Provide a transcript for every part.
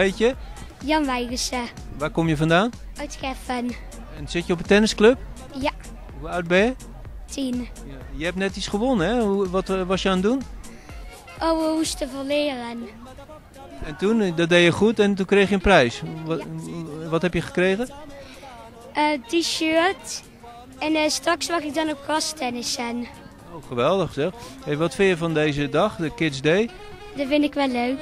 heet je? Jan Wijgersen, Waar kom je vandaan? uit Geffen. En zit je op een tennisclub? Ja, Hoe oud ben je? 10. Ja. Je hebt net iets gewonnen, hè? Wat was je aan het doen? Oh, we moesten verleren. En toen, dat deed je goed en toen kreeg je een prijs. Wat heb je gekregen? T-shirt. En straks mag ik dan op grastennissen. Oh, geweldig zeg. Hey, wat vind je van deze dag, de Kids Day? Dat vind ik wel leuk.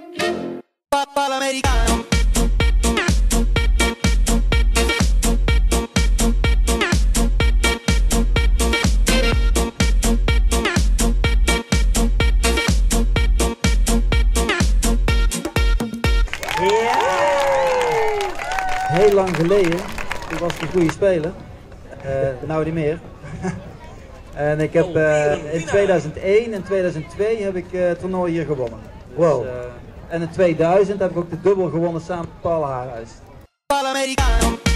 Heel lang geleden, toen was ik een goede speler, nou niet meer. En ik heb in 2001 en 2002 heb ik het toernooi hier gewonnen. Wow. Dus, en in 2000 heb ik ook de dubbel gewonnen samen met Paul Haarhuis.